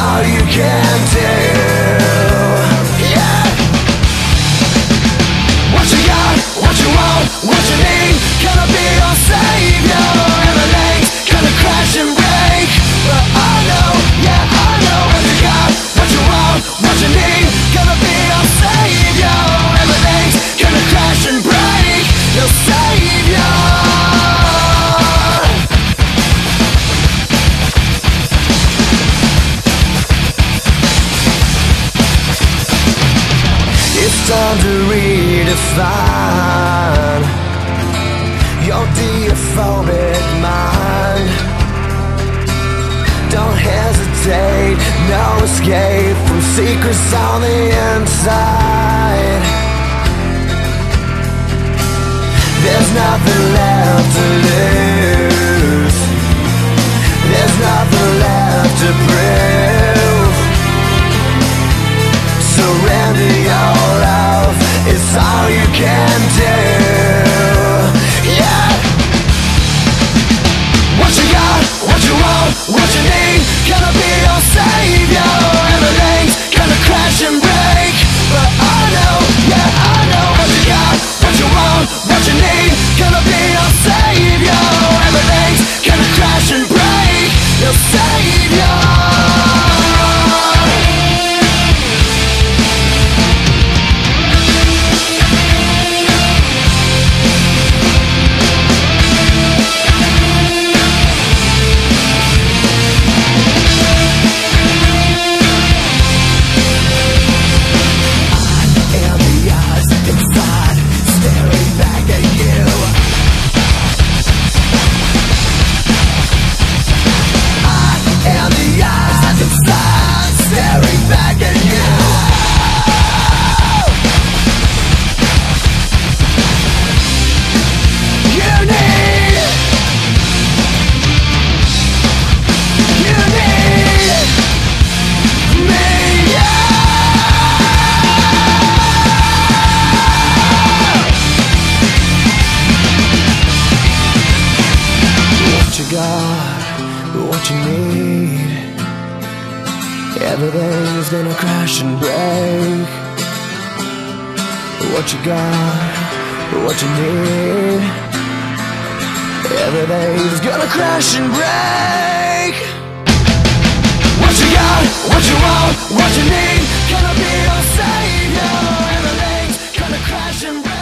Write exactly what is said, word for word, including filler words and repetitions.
all you can do. Yeah. What you got, what you want, what you need, can I be your savior? Everything's gonna crash and break, but I know, yeah I know. What you got, what you want, what you need, gonna be your savior. Everything's gonna crash and break, your savior. It's time to redefine your deophobic mind. Don't hesitate, no escape from secrets on the inside. There's nothing left to lose, there's nothing left to prove. Surrender your love, it's all you can do. Yeah. What you got, what you want, what you need, gonna be your savior. Everything's gonna crash and break, but I know, yeah I know. What you got, what you want, what you need, gonna be your savior. Everything's gonna crash and break, your savior. What you need, everything's gonna crash and break. What you got, what you need, everything's gonna crash and break. What you got, what you want, what you need, gonna be your savior. Everything's gonna crash and break.